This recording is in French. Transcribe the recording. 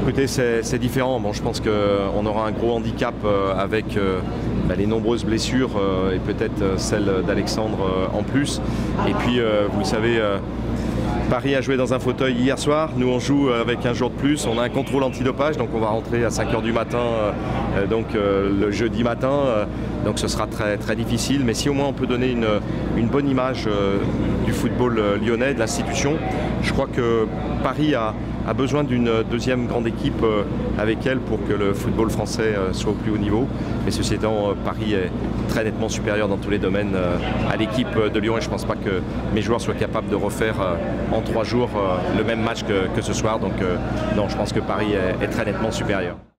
Écoutez, c'est différent. Bon, je pense qu'on aura un gros handicap avec les nombreuses blessures et peut-être celle d'Alexandre en plus. Et puis, vous le savez, Paris a joué dans un fauteuil hier soir. Nous, on joue avec un jour de plus. On a un contrôle antidopage, donc on va rentrer à 5 h du matin, le jeudi matin. Donc ce sera très, très difficile. Mais si au moins on peut donner une bonne image du football lyonnais, de l'institution, je crois que Paris a besoin d'une deuxième grande équipe avec elle pour que le football français soit au plus haut niveau. Mais ceci étant, Paris est très nettement supérieur dans tous les domaines à l'équipe de Lyon et je ne pense pas que mes joueurs soient capables de refaire en 3 jours le même match que ce soir. Donc non, je pense que Paris est très nettement supérieur.